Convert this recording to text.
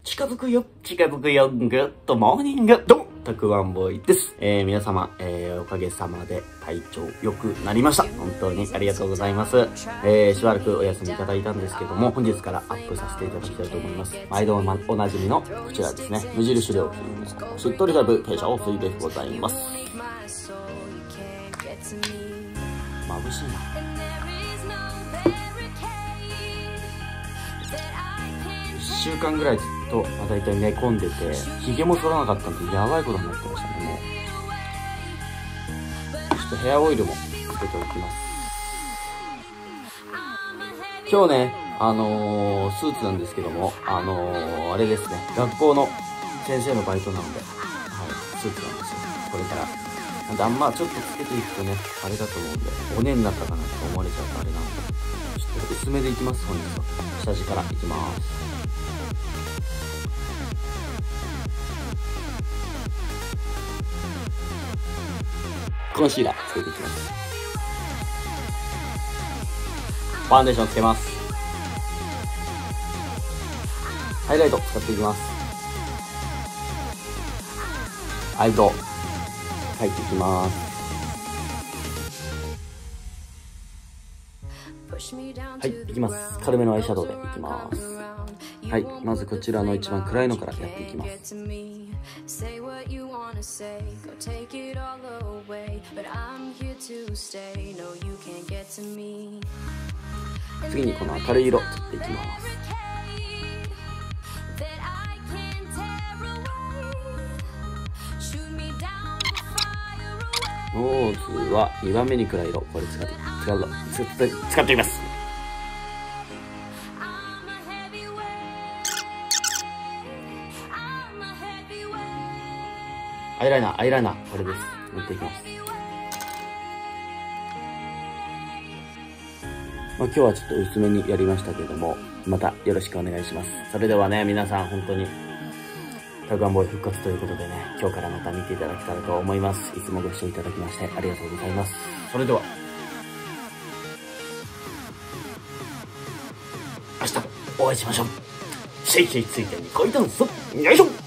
近づくよ、近づくよ、グッドモーニング、どうも、たくわんボーイです。皆様、おかげさまで体調良くなりました。本当にありがとうございます。しばらくお休みいただいたんですけども、本日からアップさせていただきたいと思います。毎度おなじみの、こちらですね、無印良品のしっとりタイプ化粧水でございます。眩しいな。1週間ぐらいずっと、だいたい寝込んでて、髭も剃らなかったんで、やばいことになってましたね、もう。ちょっとヘアオイルもつけておきます。今日ね、スーツなんですけども、あれですね、学校の先生のバイトなので、はい、スーツなんですよ、これから。なんで、あんまちょっとつけていくとね、あれだと思うんで、おねになったかなって思われちゃうとあれなんで、ちょっと薄めでいきます、本日は。下地からいきます。コンシーラーつけていきます。ファンデーションつけます。ハイライト使っていきます。アイブロウ入っていきます。はい、いきます。軽めのアイシャドウでいきます。はい、まずこちらの一番暗いのからやっていきます。次にこの明るい色つっていきます。ノーズは2番目に暗い色、これ使っています。アイライナー、これです。塗っていきます。今日はちょっと薄めにやりましたけれども、またよろしくお願いします。それではね、皆さん本当に、たくわんボーイ復活ということでね、今日からまた見ていただけたらと思います。いつもご視聴いただきましてありがとうございます。それでは、明日お会いしましょう。シェイシェイついてにこいたんす。よいしょ。